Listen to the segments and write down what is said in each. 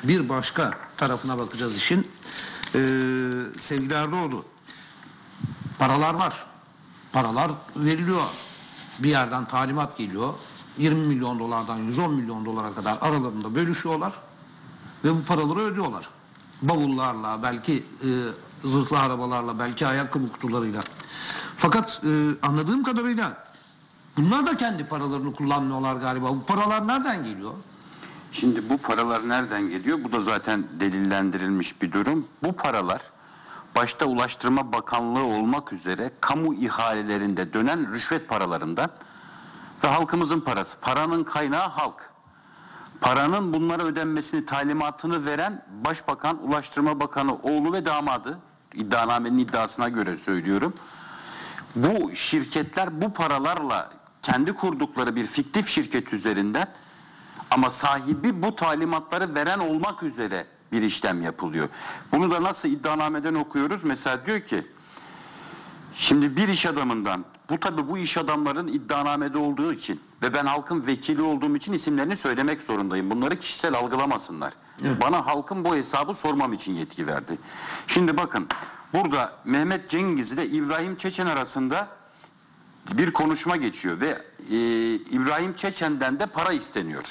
bir başka tarafına bakacağız işin. Sevgili Erdoğdu, paralar var. Paralar veriliyor. Bir yerden talimat geliyor. 20 milyon dolardan 110 milyon dolara kadar aralarında bölüşüyorlar. Ve bu paraları ödüyorlar. Bavullarla, belki zırhlı arabalarla, belki ayakkabı kutularıyla. Fakat anladığım kadarıyla bunlar da kendi paralarını kullanmıyorlar galiba. Bu paralar nereden geliyor? Şimdi bu paralar nereden geliyor? Bu da zaten delillendirilmiş bir durum. Bu paralar başta Ulaştırma Bakanlığı olmak üzere kamu ihalelerinde dönen rüşvet paralarından ve halkımızın parası. Paranın kaynağı halk. Paranın bunlara ödenmesini talimatını veren Başbakan, Ulaştırma Bakanı oğlu ve damadı, iddianamenin iddiasına göre söylüyorum. Bu şirketler bu paralarla kendi kurdukları bir fiktif şirket üzerinden, ama sahibi bu talimatları veren olmak üzere bir işlem yapılıyor. Bunu da nasıl iddianameden okuyoruz? Mesela diyor ki, şimdi bir iş adamından, bu iş adamların iddianamede olduğu için ve ben halkın vekili olduğum için isimlerini söylemek zorundayım. Bunları kişisel algılamasınlar. Evet. Bana halkın bu hesabı sormam için yetki verdi. Şimdi bakın, burada Mehmet Cengiz ile İbrahim Çeçen arasında bir konuşma geçiyor ve İbrahim Çeçen'den de para isteniyor.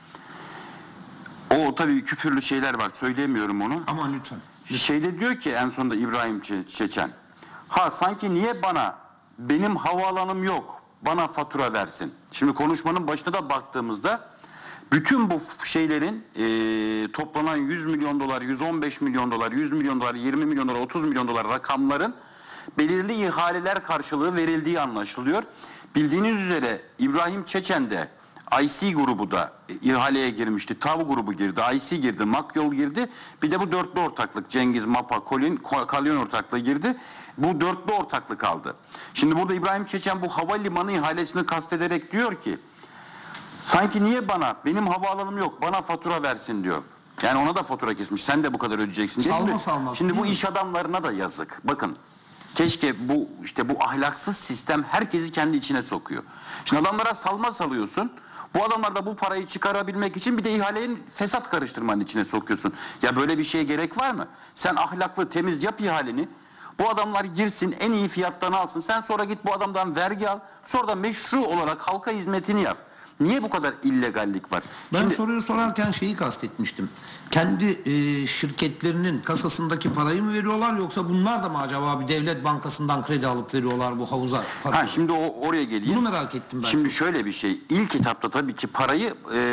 O tabii küfürlü şeyler var, söyleyemiyorum onu. Aman lütfen. Şeyde diyor ki en sonunda İbrahim Çeçen, sanki niye benim havaalanım yok, bana fatura versin. Şimdi konuşmanın başına da baktığımızda bütün bu şeylerin toplanan 100 milyon dolar, 115 milyon dolar, 100 milyon dolar, 20 milyon dolar, 30 milyon dolar rakamların belirli ihaleler karşılığı verildiği anlaşılıyor. Bildiğiniz üzere İbrahim Çeçen de IC grubu da ihaleye girmişti. TAV grubu girdi, IC girdi, Makyol girdi. Bir de bu dörtlü ortaklık, Cengiz, MAPA, Kalyon ortaklığı girdi. Bu dörtlü ortaklık aldı. Şimdi burada İbrahim Çeçen bu havalimanı ihalesini kastederek diyor ki, sanki niye benim havaalanım yok, bana fatura versin diyor. Yani ona da fatura kesmiş, sen de bu kadar ödeyeceksin. Salma. Şimdi bu iş adamlarına da yazık. Bakın, keşke bu ahlaksız sistem herkesi kendi içine sokuyor. Şimdi adamlara salma salıyorsun. Bu adamlar da bu parayı çıkarabilmek için bir de ihalenin fesat karıştırmanın içine sokuyorsun. Ya böyle bir şeye gerek var mı? Sen ahlaklı, temiz yap ihaleni. Bu adamlar girsin, en iyi fiyattan alsın. Sen sonra git bu adamdan vergi al. Sonra da meşru olarak halka hizmetini yap. Niye bu kadar illegallik var? Ben soruyu sorarken şeyi kastetmiştim. Kendi şirketlerinin kasasındaki parayı mı veriyorlar, yoksa bunlar da mı acaba bir devlet bankasından kredi alıp veriyorlar bu havuza parayı? Şimdi oraya geleyim. Bunu merak ettim ben. Şimdi şöyle bir şey. İlk etapta tabii ki parayı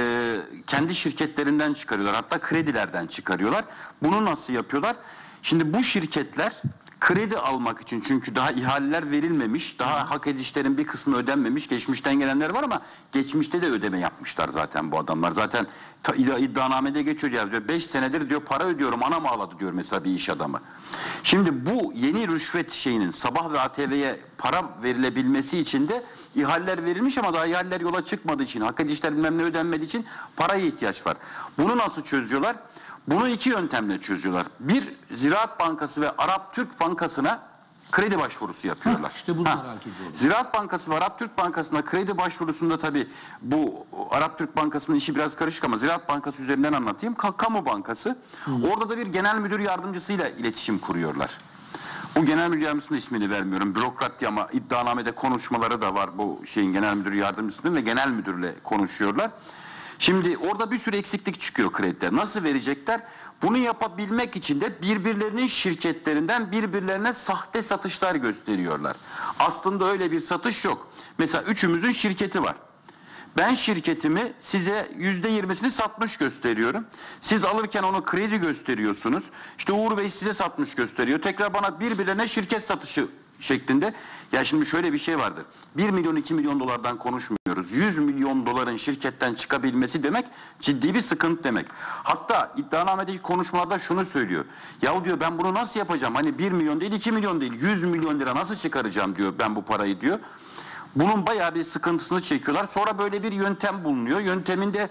kendi şirketlerinden çıkarıyorlar. Hatta kredilerden çıkarıyorlar. Bunu nasıl yapıyorlar? Şimdi bu şirketler kredi almak için, çünkü daha ihaleler verilmemiş, daha hak edişlerin bir kısmı ödenmemiş, geçmişten gelenler var ama geçmişte de ödeme yapmışlar zaten bu adamlar. Zaten iddianamede geçiyor ya, diyor 5 senedir diyor para ödüyorum, anam ağladı diyor mesela bir iş adamı. Şimdi bu yeni rüşvet şeyinin Sabah ve ATV'ye para verilebilmesi için de ihaleler verilmiş ama daha ihaleler yola çıkmadığı için, hak edişler bilmem ne ödenmediği için paraya ihtiyaç var. Bunu nasıl çözüyorlar? Bunu iki yöntemle çözüyorlar. Bir, Ziraat Bankası ve Arap Türk Bankası'na kredi başvurusu yapıyorlar. İşte bunu merak ediyorum. Ziraat Bankası ve Arap Türk Bankası'na kredi başvurusunda tabii bu Arap Türk Bankası'nın işi biraz karışık ama Ziraat Bankası üzerinden anlatayım. Kamu bankası. Orada da bir genel müdür yardımcısıyla iletişim kuruyorlar. Bu genel müdür yardımcısının ismini vermiyorum. Bürokrat diye, ama iddianamede konuşmaları da var bu şeyin genel müdür yardımcısının ve genel müdürle konuşuyorlar. Şimdi orada bir sürü eksiklik çıkıyor kredide. Nasıl verecekler? Bunu yapabilmek için de birbirlerinin şirketlerinden birbirlerine sahte satışlar gösteriyorlar. Aslında öyle bir satış yok. Mesela üçümüzün şirketi var. Ben şirketimi size %20'sini satmış gösteriyorum. Siz alırken onu kredi gösteriyorsunuz. İşte Uğur Bey size satmış gösteriyor. Tekrar bana birbirlerine şirket satışı şeklinde. Ya şimdi şöyle bir şey vardır. 1 milyon 2 milyon dolardan konuşmuyoruz. 100 milyon doların şirketten çıkabilmesi demek ciddi bir sıkıntı demek. Hatta iddianamedeki konuşmalarda şunu söylüyor. Ya diyor, ben bunu nasıl yapacağım? Hani 1 milyon değil, 2 milyon değil, 100 milyon lira nasıl çıkaracağım diyor ben bu parayı diyor. Bunun bayağı bir sıkıntısını çekiyorlar. Sonra böyle bir yöntem bulunuyor. Yönteminde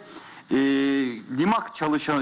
limak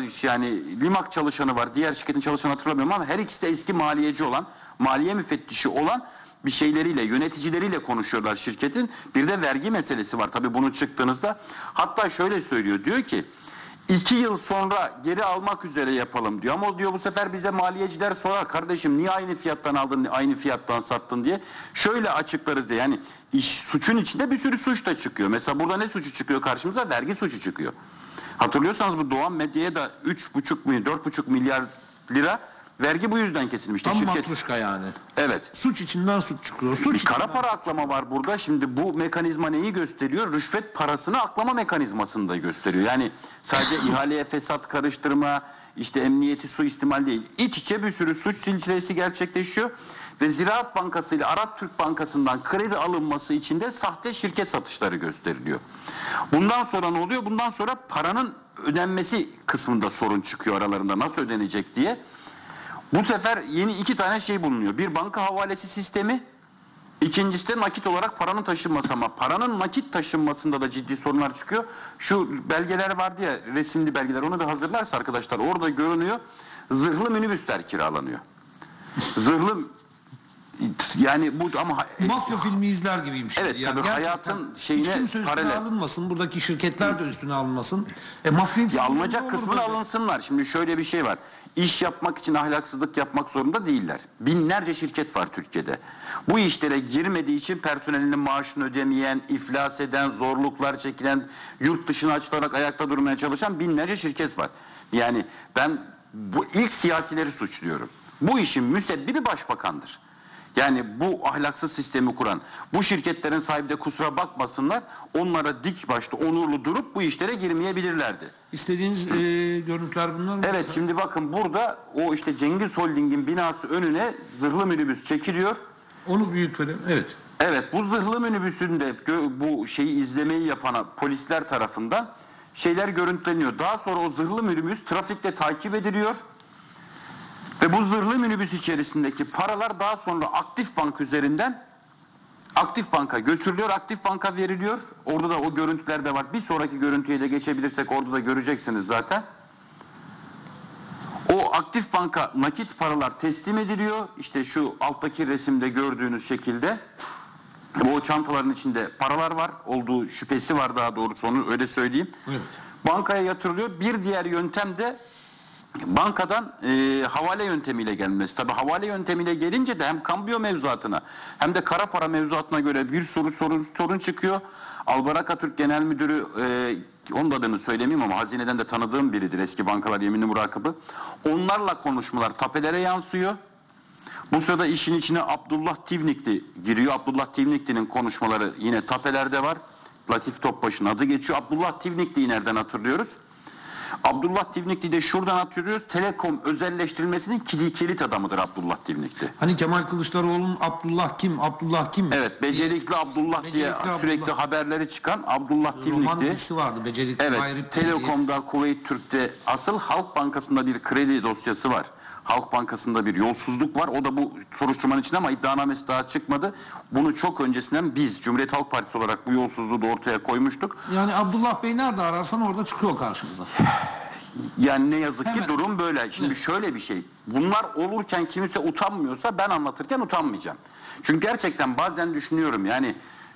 çalışanı var. Diğer şirketin çalışanı hatırlamıyorum ama her ikisi de eski maliyeci olan, maliye müfettişi olan bir şeyleriyle, yöneticileriyle konuşuyorlar şirketin. Bir de vergi meselesi var tabii bunu çıktığınızda. Hatta şöyle söylüyor, diyor ki 2 yıl sonra geri almak üzere yapalım diyor. Ama diyor bu sefer bize maliyeciler sorar, kardeşim niye aynı fiyattan aldın, aynı fiyattan sattın diye. Şöyle açıklarız diye. Yani suçun içinde bir sürü suç da çıkıyor. Mesela burada ne suçu çıkıyor karşımıza? Vergi suçu çıkıyor. Hatırlıyorsanız bu Doğan Medya'ya da 4,5 milyar lira vergi bu yüzden kesilmişti. Tam matruşka yani. Evet. Suç içinden suç çıkıyor. Bir kara para aklama var burada. Şimdi bu mekanizma neyi gösteriyor? Rüşvet parasını aklama mekanizmasını da gösteriyor. Yani sadece ihaleye fesat karıştırma, işte emniyeti suistimal değil. İç içe bir sürü suç silsilesi gerçekleşiyor. Ve Ziraat Bankası ile Arap Türk Bankası'ndan kredi alınması için de sahte şirket satışları gösteriliyor. Bundan sonra ne oluyor? Bundan sonra paranın ödenmesi kısmında sorun çıkıyor aralarında. Nasıl ödenecek diye. Bu sefer yeni 2 tane şey bulunuyor. Bir banka havalesi sistemi, ikincisi de nakit olarak paranın taşınması. Ama paranın nakit taşınmasında da ciddi sorunlar çıkıyor. Şu belgeler vardı ya, resimli belgeler, onu da hazırlarsa arkadaşlar orada görünüyor. Zırhlı minibüsler kiralanıyor. Zırhlı, yani bu ama mafya filmi izler gibiymiş. Evet, yani tabii hayatın şeyine hiç kimse üstüne paralel alınmasın. Buradaki şirketler de üstüne alınmasın. Mafya filmi alınacak kısmını alınsınlar. Şimdi şöyle bir şey var. İş yapmak için ahlaksızlık yapmak zorunda değiller. Binlerce şirket var Türkiye'de. Bu işlere girmediği için personelinin maaşını ödemeyen, iflas eden, zorluklar çekilen, yurt dışına açılarak ayakta durmaya çalışan binlerce şirket var. Yani ben bu ilk siyasileri suçluyorum. Bu işin müsebbibi başbakandır. Yani bu ahlaksız sistemi kuran, bu şirketlerin sahibi de kusura bakmasınlar, onlara dik başta onurlu durup bu işlere girmeyebilirlerdi. İstediğiniz görüntüler bunlar mı? Evet, şimdi bakın burada o işte Cengiz Holding'in binası önüne zırhlı minibüs çekiliyor. Onu büyük öyle. Evet. Evet, bu zırhlı minibüsünde bu şeyi izlemeyi yapan polisler tarafından şeyler görüntüleniyor. Daha sonra o zırhlı minibüs trafikte takip ediliyor. Ve bu zırhlı minibüs içerisindeki paralar daha sonra Aktif Bank üzerinden Aktif Bank'a götürülüyor, Aktif Bank'a veriliyor. Orada da o görüntüler de var. Bir sonraki görüntüye de geçebilirsek orada da göreceksiniz zaten. O Aktif Bank'a nakit paralar teslim ediliyor. İşte şu alttaki resimde gördüğünüz şekilde. O çantaların içinde paralar var. Olduğu şüphesi var, daha doğrusu onu öyle söyleyeyim. Evet. Bankaya yatırılıyor. Bir diğer yöntem de bankadan havale yöntemiyle gelmesi. Tabii havale yöntemiyle gelince de hem kambiyo mevzuatına hem de kara para mevzuatına göre bir sorun çıkıyor. Albarak Atürk Genel Müdürü, onun adını söylemeyeyim ama hazineden de tanıdığım biridir, eski bankalar yeminli murakabı. Onlarla konuşmalar tapelere yansıyor. Bu sırada işin içine Abdullah Tivnikli giriyor. Abdullah Tivnikli'nin konuşmaları yine tapelerde var. Latif Topbaş'ın adı geçiyor. Abdullah Tivnikli'yi nereden hatırlıyoruz? Abdullah Tivnikli de şuradan hatırlıyoruz. Telekom özelleştirilmesinin kilit adamıdır Abdullah Tivnikli. Hani Kemal Kılıçdaroğlu'nun Abdullah kim? Abdullah kim? Evet, becerikli Abdullah diye sürekli haberleri çıkan Abdullah Tivnikli. Roman dizisi vardı, becerikli. Evet, Telekom'da, Kuveyt Türk'te asıl Halk Bankası'nda bir kredi dosyası var. Halk Bankası'nda bir yolsuzluk var. O da bu soruşturmanın içinde ama iddianamesi daha çıkmadı. Bunu çok öncesinden biz Cumhuriyet Halk Partisi olarak bu yolsuzluğu da ortaya koymuştuk. Yani Abdullah Bey nerede ararsan orada çıkıyor karşımıza. Yani ne yazık ki Hemen. durum böyle. Şimdi şöyle bir şey. Bunlar olurken kimse utanmıyorsa ben anlatırken utanmayacağım. Çünkü gerçekten bazen düşünüyorum, yani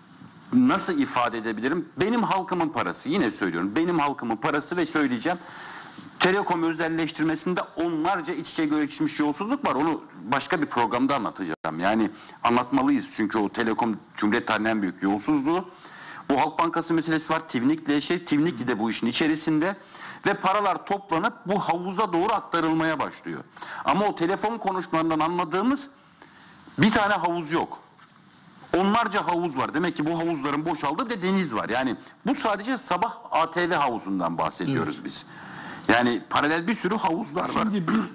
nasıl ifade edebilirim? Benim halkımın parası, yine söylüyorum, benim halkımın parası ve söyleyeceğim. Telekom özelleştirmesinde onlarca iç içe geçmiş yolsuzluk var. Onu başka bir programda anlatacağım. Yani anlatmalıyız çünkü o Telekom Cumhuriyet tarihinin en büyük yolsuzluğu. Bu Halk Bankası meselesi var. Tivnikli de bu işin içerisinde. Ve paralar toplanıp bu havuza doğru aktarılmaya başlıyor. Ama o telefon konuşmalarından anladığımız bir tane havuz yok. Onlarca havuz var. Demek ki bu havuzların boşaldığı bir de deniz var. Yani bu sadece sabah ATV havuzundan bahsediyoruz biz. Yani paralel bir sürü havuzlar var. Şimdi bir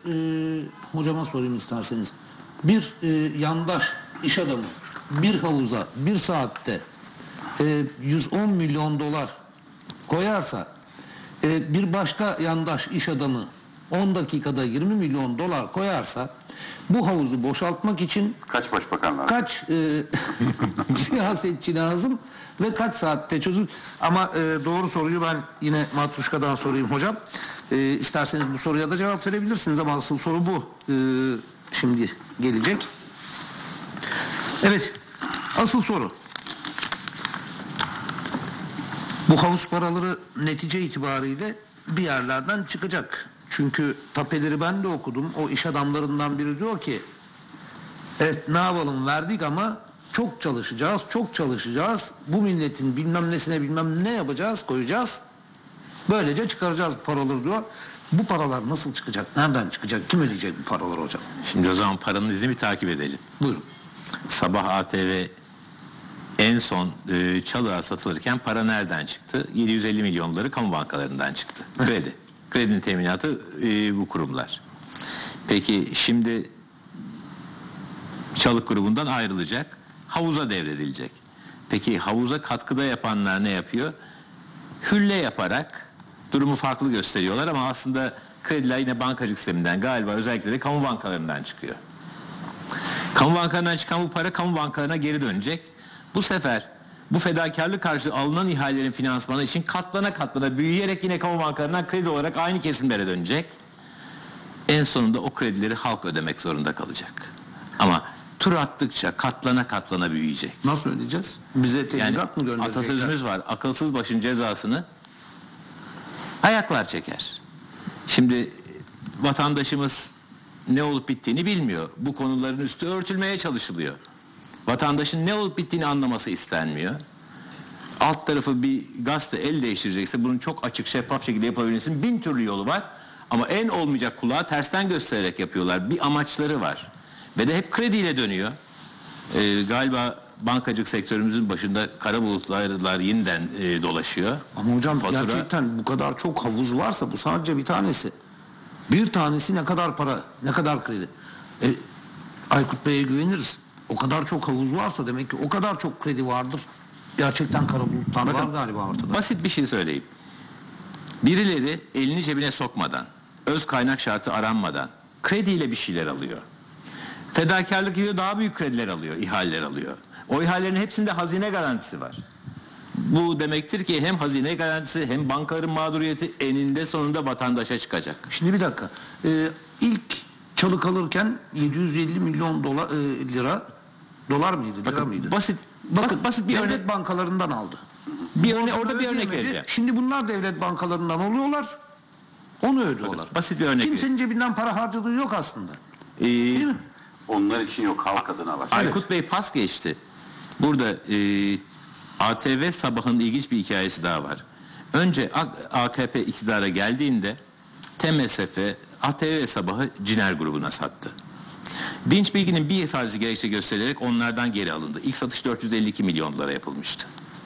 hocama sorayım isterseniz. Bir yandaş iş adamı bir havuza bir saatte 110 milyon dolar koyarsa bir başka yandaş iş adamı 10 dakikada 20 milyon dolar koyarsa bu havuzu boşaltmak için kaç başbakan lazım? Kaç siyasetçi lazım ve kaç saatte çözül? Ama doğru soruyu ben yine Matruşka'dan sorayım hocam. İsterseniz bu soruya da cevap verebilirsiniz ama asıl soru bu. Şimdi gelecek. Evet. Asıl soru. Bu havuz paraları netice itibariyle bir yerlerden çıkacak. Çünkü tapeleri ben de okudum. O iş adamlarından biri diyor ki evet ne yapalım verdik ama çok çalışacağız, çok çalışacağız. Bu milletin bilmem nesine bilmem ne yapacağız, koyacağız. Böylece çıkaracağız paraları diyor. Bu paralar nasıl çıkacak? Nereden çıkacak? Kim ödeyecek bu paraları hocam? Şimdi o zaman paranın izini bir takip edelim. Buyurun. Sabah ATV en son Çalık'a satılırken para nereden çıktı? 750 milyon doları kamu bankalarından çıktı. Kredi. Kredinin teminatı bu kurumlar. Peki şimdi Çalık grubundan ayrılacak. Havuza devredilecek. Peki havuza katkıda yapanlar ne yapıyor? Hülle yaparak durumu farklı gösteriyorlar ama aslında krediler yine bankacılık sisteminden, galiba özellikle de kamu bankalarından çıkıyor. Kamu bankalarından çıkan bu para kamu bankalarına geri dönecek. Bu sefer bu fedakarlık karşılığı alınan ihalelerin finansmanı için katlana katlana büyüyerek yine kamu bankalarından kredi olarak aynı kesimlere dönecek. En sonunda o kredileri halk ödemek zorunda kalacak. Ama tur attıkça katlana katlana büyüyecek. Nasıl ödeyeceğiz? Bize tebligat mı gönderecekler? Atasözümüz var. Akılsız başın cezasını ayaklar çeker. Şimdi vatandaşımız ne olup bittiğini bilmiyor. Bu konuların üstü örtülmeye çalışılıyor. Vatandaşın ne olup bittiğini anlaması istenmiyor. Alt tarafı bir gazete el değiştirecekse bunun çok açık, şeffaf şekilde yapabilmesinin 1000 türlü yolu var. Ama en olmayacak kulağı tersten göstererek yapıyorlar. Bir amaçları var. Ve de hep krediyle dönüyor. Galiba bankacılık sektörümüzün başında kara bulutlar yeniden dolaşıyor. Ama hocam gerçekten bu kadar çok havuz varsa bu sadece bir tanesi. Bir tanesi ne kadar para, ne kadar kredi? Aykut Bey'e güveniriz. O kadar çok havuz varsa demek ki o kadar çok kredi vardır. Gerçekten kara bulutlar var galiba ortada. Basit bir şey söyleyeyim. Birileri elini cebine sokmadan, öz kaynak şartı aranmadan krediyle bir şeyler alıyor. Fedakarlık gibi daha büyük krediler alıyor, ihaleler alıyor. O ihalelerin hepsinde hazine garantisi var. Bu demektir ki hem hazine garantisi hem bankaların mağduriyeti eninde sonunda vatandaşa çıkacak. Şimdi bir dakika. İlk Çalık alırken 750 milyon lira dolar mıydı, lira mıydı? Basit bir devlet örnek. bankalarından aldı. Orada bir örnek vereceğim. Şimdi bunlar devlet bankalarından oluyorlar. Onu ödüyorlar. Basit bir örnek. Kimsenin cebinden para harcadığı yok aslında. Değil mi? Onlar için yok, halk adına var. Aykut Bey pas geçti. Burada ATV Sabah'ın ilginç bir hikayesi daha var. Önce AKP iktidara geldiğinde TMSF ATV Sabah'ı Ciner grubuna sattı. Dinç Bilgin'in bir ifadesi gerekçe gösterilerek onlardan geri alındı. İlk satış 452 milyon dolara yapılmıştı.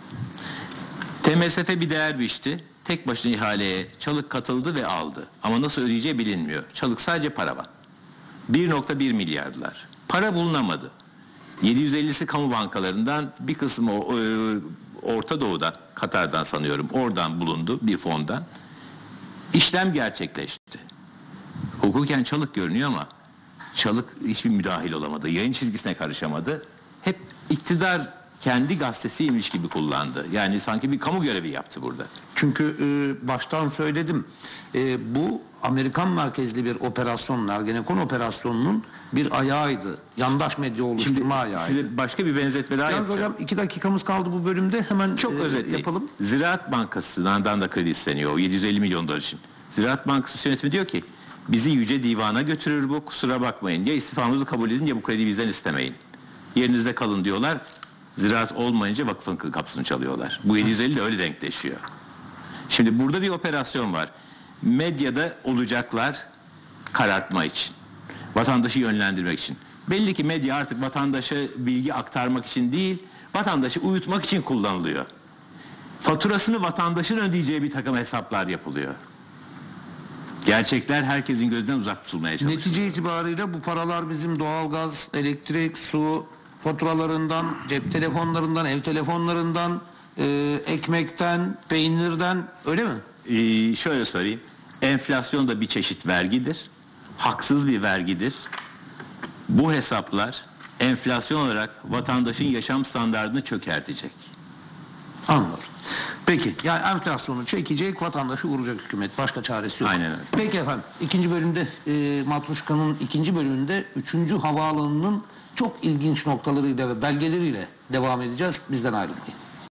TMSF bir değer biçti. Tek başına ihaleye Çalık katıldı ve aldı. Ama nasıl ödeyeceği bilinmiyor. Çalık sadece paravan. 1.1 milyardılar. Para bulunamadı. 750'si kamu bankalarından, bir kısmı Orta Doğu'da, Katar'dan sanıyorum, oradan bulundu bir fondan. İşlem gerçekleşti. Hukuken Çalık görünüyor ama Çalık hiçbir müdahil olamadı. Yayın çizgisine karışamadı. Hep iktidar kendi gazetesiymiş gibi kullandı. Yani sanki bir kamu görevi yaptı burada. Çünkü baştan söyledim. Bu Amerikan merkezli bir operasyon, Ergenekon operasyonunun bir ayağıydı. Yandaş medya oluşturma ayağıydı. Size başka bir benzetme daha Yalnız yapacağım. hocam 2 dakikamız kaldı bu bölümde. Hemen Çok özetleyeyim. yapalım. Ziraat Bankası'ndan da kredi isteniyor o 750 milyon dolar için. Ziraat Bankası yönetimi diyor ki bizi Yüce Divan'a götürür bu, kusura bakmayın. Ya istifamızı kabul edin ya bu krediyi bizden istemeyin. Yerinizde kalın diyorlar. Ziraat olmayınca vakıfın kapısını çalıyorlar. Bu 750 de öyle denkleşiyor. Şimdi burada bir operasyon var. Medyada olacaklar karartma için. Vatandaşı yönlendirmek için. Belli ki medya artık vatandaşa bilgi aktarmak için değil, vatandaşı uyutmak için kullanılıyor. Faturasını vatandaşın ödeyeceği bir takım hesaplar yapılıyor. Gerçekler herkesin gözünden uzak tutulmaya çalışıyor. Netice itibariyle bu paralar bizim doğalgaz, elektrik, su faturalarından, cep telefonlarından, ev telefonlarından, ekmekten, peynirden, öyle mi? Şöyle söyleyeyim. Enflasyon da bir çeşit vergidir. Haksız bir vergidir. Bu hesaplar enflasyon olarak vatandaşın yaşam standartını çökertecek. Anladım. Peki yani enflasyonu çekecek, vatandaşı vuracak hükümet. Başka çaresi yok. Aynen öyle. Peki efendim. İkinci bölümde Matruşka'nın ikinci bölümünde 3. havaalanının çok ilginç noktalarıyla ve belgeleriyle devam edeceğiz. Bizden ayrılmayın.